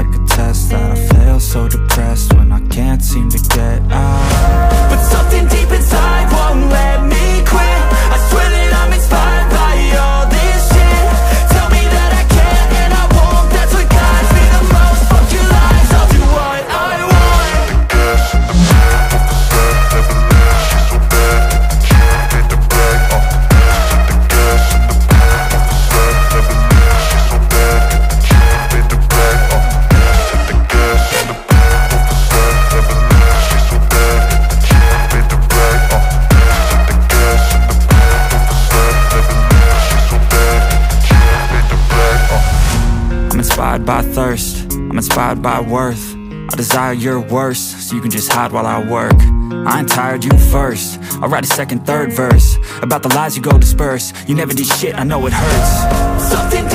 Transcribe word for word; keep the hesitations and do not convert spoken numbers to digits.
like a test that I fail, so depressed when I can't seem to get out. But something deep inside won't let me quit. I swear that I'm inspired by all this shit. Tell me that I can and I won't, that's what guides me the most. Fuck your lies, I'll do what I want. The gas in the back of the set, never leave, she's so bad that you can't hit the brake. Uh, the gas in the back of the set, never leave, she's so bad that you can't hit the brake. Uh, the gas in the back of the set, never leave, she's so bad that you can't hit the brake. Uh, the gas in the back of the set, never leave, she's so bad that you can't hit the brake. Uh. I'm inspired by thirst, I'm inspired by worth. I desire your worst, so you can just hide while I work. I ain't tired, you first. I'll write a second, third verse about the lies you go disperse. You never did shit, I know it hurts. Something